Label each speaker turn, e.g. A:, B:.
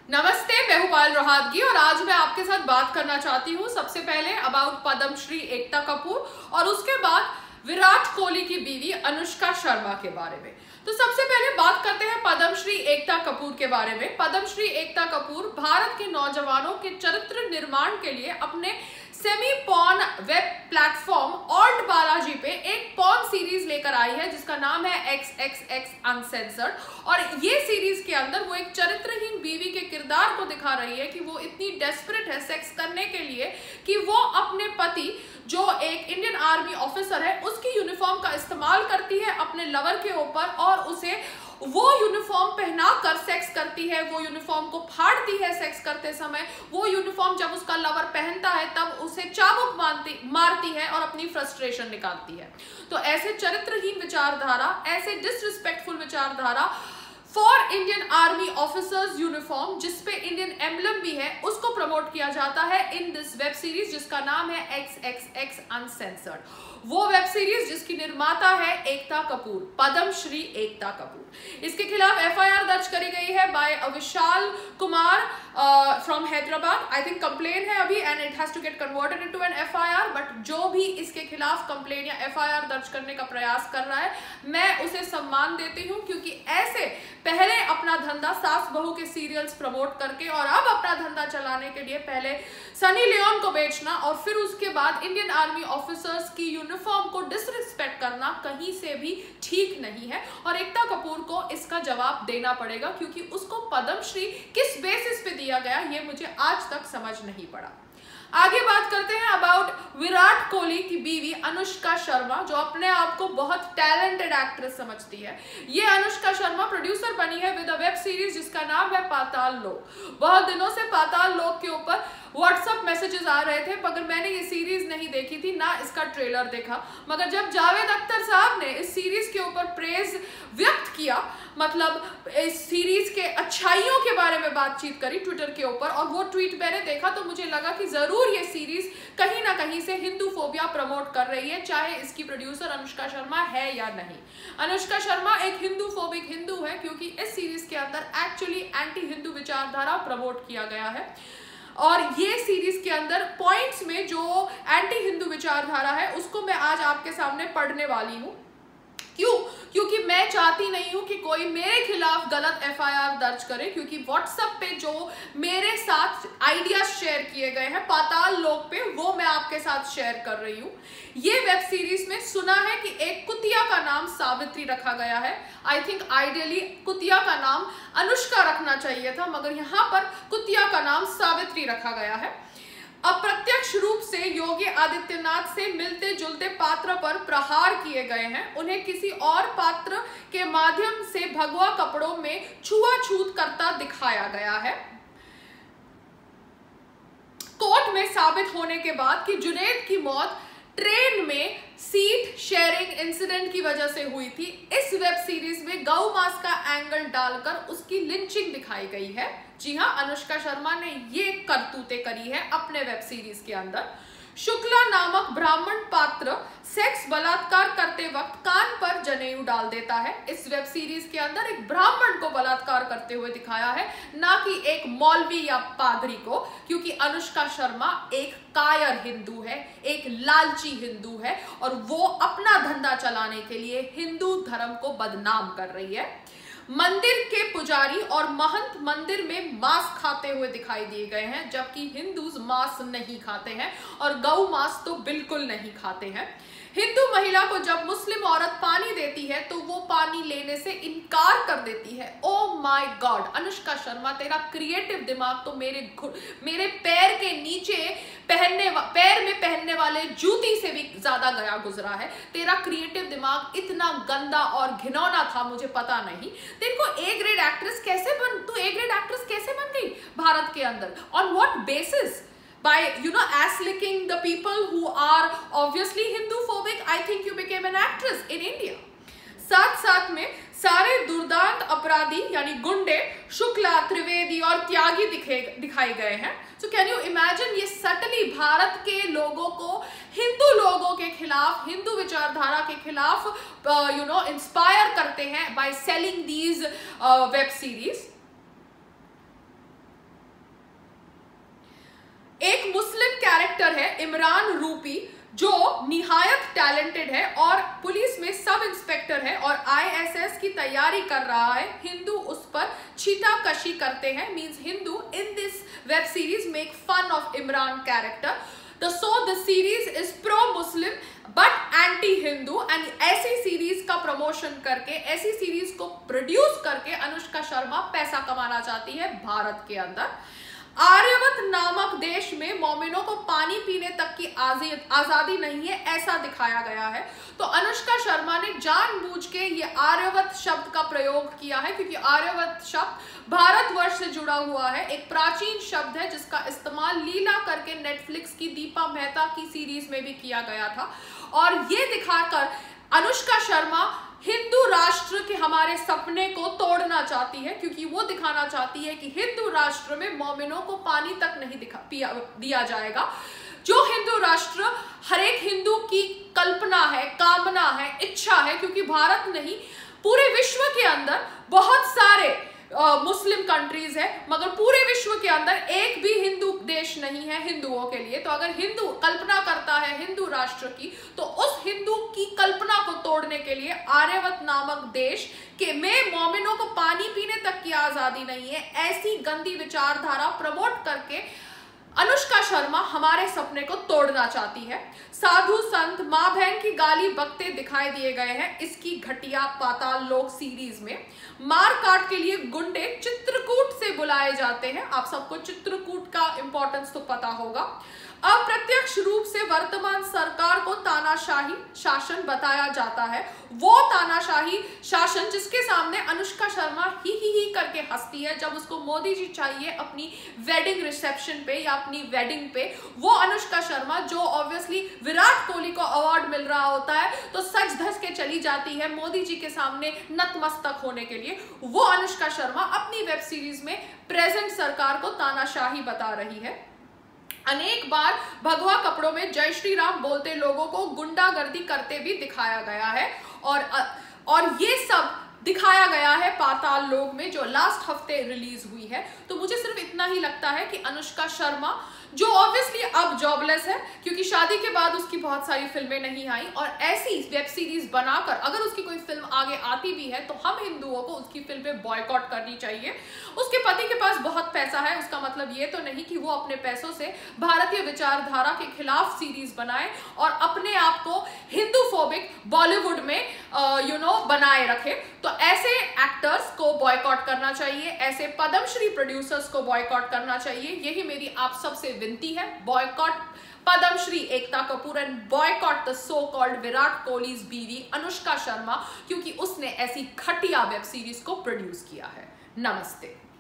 A: नमस्ते, मैं हूं पायल रोहातगी और आज मैं आपके साथ बात करना चाहती हूं सबसे पहले अबाउट पद्मश्री एकता कपूर और उसके बाद विराट कोहली की बीवी अनुष्का शर्मा के बारे में। तो सबसे पहले बात करते हैं पद्मश्री एकता कपूर के बारे में। पद्मश्री एकता कपूर भारत के नौजवानों के चरित्र निर्माण के लिए अपने semi porn web platform alt Balaji पे एक पॉर्न सीरीज लेकर आई है जिसका नाम है XXX अनसेंसर्ड। और ये सीरीज के अंदर वो एक चरित्रहीन बीवी के किरदार को दिखा रही है कि वो इतनी डेस्परेट है सेक्स करने के लिए कि वो अपने पति जो एक इंडियन आर्मी ऑफिसर है उसकी यूनिफॉर्म का इस्तेमाल करती है अपने लवर के ऊपर और उसे वो यूनिफॉर्म पहना कर सेक्स करती है। वो यूनिफॉर्म को फाड़ती है सेक्स करते समय। वो यूनिफॉर्म जब उसका लवर पहनता है तब उसे चाबुक मारती है और अपनी फ्रस्ट्रेशन निकालती है। तो ऐसे चरित्रहीन विचारधारा, ऐसे डिसरिस्पेक्टफुल विचारधारा for Indian army officers uniform जिसपे इंडियन एम्बलम भी है उसको प्रमोट किया जाता है इन दिस वेब सीरीज जिसका नाम है XXX अनसेंसर्ड। वो वेब सीरीज जिसकी निर्माता है एकता कपूर, पद्मश्री एकता कपूर। इसके खिलाफ FIR दर्ज करी गई है by Vishal Kumar from Hyderabad. I think complain है अभी and it has to get converted into an FIR। But जो भी इसके खिलाफ कंप्लेन या FIR दर्ज करने का प्रयास कर रहा है मैं उसे सम्मान देती हूँ, क्योंकि ऐसे पहले अपना धंधा सास बहू के सीरियल्स प्रमोट करके और अब अपना धंधा चलाने के लिए पहले सनी लियोन को बेचना और फिर उसके बाद इंडियन आर्मी ऑफिसर्स की यूनिफॉर्म को डिसरिस्पेक्ट करना कहीं से भी ठीक नहीं है। और एकता कपूर को इसका जवाब देना पड़ेगा, क्योंकि उसको पद्मश्री किस बेसिस पे दिया गया ये मुझे आज तक समझ नहीं पड़ा। आगे बात करते हैं अबाउट विराट कोहली की बीवी अनुष्का शर्मा, जो अपने आप को बहुत टैलेंटेड एक्ट्रेस समझती है। ये अनुष्का शर्मा प्रोड्यूसर बनी है विद अ वेब सीरीज जिसका नाम है पाताल लोक। बहुत दिनों से पाताल लोक के ऊपर व्हाट्सएप मैसेजेस आ रहे थे, मगर मैंने ये सीरीज नहीं देखी थी, ना इसका ट्रेलर देखा। मगर जब जावेद अख्तर साहब ने इस सीरीज के ऊपर प्रेज व्यक्त किया, मतलब इस सीरीज के अच्छाइयों के बारे में बातचीत करी ट्विटर के ऊपर, और वो ट्वीट मैंने देखा तो मुझे लगा कि जरूर ये सीरीज कहीं ना कहीं से हिंदू फोबिया प्रमोट कर रही है, चाहे इसकी प्रोड्यूसर अनुष्का शर्मा है या नहीं। अनुष्का शर्मा एक हिंदू फोबिक हिंदू है, क्योंकि इस सीरीज के अंदर एक्चुअली एंटी हिंदू विचारधारा प्रमोट किया गया है। और ये सीरीज के अंदर पॉइंट्स में जो एंटी हिंदू विचारधारा है उसको मैं आज आपके सामने पढ़ने वाली हूँ। क्योंकि मैं चाहती नहीं हूं कि कोई मेरे खिलाफ गलत FIR दर्ज करे, क्योंकि व्हाट्सएप पे जो मेरे साथ आइडियाज शेयर किए गए हैं पाताल लोक पे वो मैं आपके साथ शेयर कर रही हूं। ये वेब सीरीज में सुना है कि एक कुतिया का नाम सावित्री रखा गया है। आई थिंक आइडियली कुतिया का नाम अनुष्का रखना चाहिए था, मगर यहाँ पर कुतिया का नाम सावित्री रखा गया है। अप्रत्यक्ष रूप से योगी आदित्यनाथ से मिलते जुलते पात्र पर प्रहार किए गए हैं। उन्हें किसी और पात्र के माध्यम से भगवा कपड़ों में छुआछूत करता दिखाया गया है। कोर्ट में साबित होने के बाद कि जुनैद की मौत ट्रेन में सीट शेयरिंग इंसिडेंट की वजह से हुई थी, इस वेब सीरीज में गौ मास का एंगल डालकर उसकी लिंचिंग दिखाई गई है। जी हाँ, अनुष्का शर्मा ने ये करतूतें करी है अपने वेब सीरीज के अंदर। शुक्ला नामक ब्राह्मण पात्र सेक्स बलात्कार करते वक्त कान पर जनेऊ डाल देता है। इस वेब सीरीज के अंदर एक ब्राह्मण को बलात्कार करते हुए दिखाया है, ना कि एक मौलवी या पादरी को, क्योंकि अनुष्का शर्मा एक कायर हिंदू है, एक लालची हिंदू है और वो अपना धंधा चलाने के लिए हिंदू धर्म को बदनाम कर रही है। मंदिर के पुजारी और महंत मंदिर में मांस खाते हुए दिखाई दिए गए हैं, जबकि हिंदूज मांस नहीं खाते हैं और गौ मांस तो बिल्कुल नहीं खाते हैं। हिंदू महिला को जब मुस्लिम औरत पानी देती है तो वो पानी लेने से इनकार कर देती है। Oh my god, Anushka Sharma तेरा क्रिएटिव दिमाग तो मेरे पैर के नीचे पैर में पहनने वाले जूती से भी ज्यादा गया गुजरा है। तेरा क्रिएटिव दिमाग इतना गंदा और घिनौना था, मुझे पता नहीं तेरे को A ग्रेड एक्ट्रेस कैसे बन गई भारत के अंदर? On what basis? By ass licking the people who are obviously Hindu phobic, I think you became an actress in India. साथ में सारे दुर्दांत अपराधी यानी गुंडे शुक्ला, त्रिवेदी और त्यागी दिखाए गए हैं। So can you imagine, ये सटली भारत के लोगों को हिंदू लोगों के खिलाफ, हिंदू विचारधारा के खिलाफ इंस्पायर करते हैं by selling these web series. एक मुस्लिम कैरेक्टर है इमरान रूपी, जो निहायत टैलेंटेड है और पुलिस में सब इंस्पेक्टर है और ISS की तैयारी कर रहा है। हिंदू उस पर छीटाकशी करते हैं, means Hindu in this web series make fun of Imran character. The series is pro Muslim but anti Hindu, and ऐसी सीरीज का प्रमोशन करके, ऐसी सीरीज को प्रोड्यूस करके अनुष्का शर्मा पैसा कमाना चाहती है भारत के अंदर। आर्यवत नामक देश में मोमिनों को पानी पीने तक की आजादी नहीं है, ऐसा दिखाया गया है। तो अनुष्का शर्मा ने जानबूझ के ये आर्यवत शब्द का प्रयोग किया है, क्योंकि आर्यवत शब्द भारतवर्ष से जुड़ा हुआ है, एक प्राचीन शब्द है जिसका इस्तेमाल लीला करके नेटफ्लिक्स की दीपा मेहता की सीरीज में भी किया गया था। और ये दिखाकर अनुष्का शर्मा हिंदू राष्ट्र के हमारे सपने को तोड़ना चाहती है, क्योंकि वो दिखाना चाहती है कि हिंदू राष्ट्र में मोमिनों को पानी तक नहीं दिया जाएगा। जो हिंदू राष्ट्र हर एक हिंदू की कल्पना है, कामना है, इच्छा है, क्योंकि भारत नहीं पूरे विश्व के अंदर बहुत सारे मुस्लिम कंट्रीज है, मगर पूरे विश्व के अंदर एक भी हिंदू देश नहीं है हिंदुओं के लिए। तो अगर हिंदू कल्पना करता है हिंदू राष्ट्र की, तो उस हिंदू की कल्पना को तोड़ने के लिए आर्यवत नामक देश के में मोमिनों को पानी पीने तक की आजादी नहीं है, ऐसी गंदी विचारधारा प्रमोट करके अनुष्का शर्मा हमारे सपने को तोड़ना चाहती है। साधु संत मां बहन की गाली बकते दिखाई दिए गए हैं इसकी घटिया पाताल लोक सीरीज में। मार काट के लिए गुंडे चित्रकूट से बुलाए जाते हैं। आप सबको चित्रकूट का इंपॉर्टेंस तो पता होगा। अप्रत्यक्ष रूप से वर्तमान सरकार को तानाशाही शासन बताया जाता है, वो तानाशाही शासन जिसके सामने अनुष्का शर्मा ही करके हंसती है जब उसको मोदी जी चाहिए अपनी वेडिंग रिसेप्शन पे या अपनी वेडिंग पे। वो अनुष्का शर्मा जो ऑब्वियसली विराट कोहली को अवार्ड मिल रहा होता है तो सच धस के चली जाती है मोदी जी के सामने नतमस्तक होने के लिए, वो अनुष्का शर्मा अपनी वेब सीरीज में प्रेजेंट सरकार को तानाशाही बता रही है। अनेक बार भगवा कपड़ों में जय श्री राम बोलते लोगों को गुंडागर्दी करते भी दिखाया गया है और ये सब दिखाया गया है पाताल लोक में, जो लास्ट हफ्ते रिलीज हुई है। तो मुझे सिर्फ इतना ही लगता है कि अनुष्का शर्मा, जो ऑब्वियसली अब जॉबलेस है क्योंकि शादी के बाद उसकी बहुत सारी फिल्में नहीं आई, और ऐसी वेब सीरीज बनाकर अगर उसकी कोई फिल्म आगे आती भी है तो हम हिंदुओं को उसकी फिल्में बॉयकॉट करनी चाहिए। उसके पति के पास बहुत पैसा है, उसका मतलब ये तो नहीं कि वो अपने पैसों से भारतीय विचारधारा के खिलाफ सीरीज बनाए और अपने आप को हिंदूफोबिक बॉलीवुड में बनाए रखे। तो ऐसे एक्टर्स को बॉयकॉट करना चाहिए, ऐसे पद्मश्री प्रोड्यूसर्स को बॉयकॉट करना चाहिए। यही मेरी आप सबसे विनती है। Boycott Padmashri Ekta Kapoor and boycott the so called Virat Kohli's बीवी अनुष्का शर्मा, क्योंकि उसने ऐसी घटिया वेब सीरीज को प्रोड्यूस किया है। नमस्ते।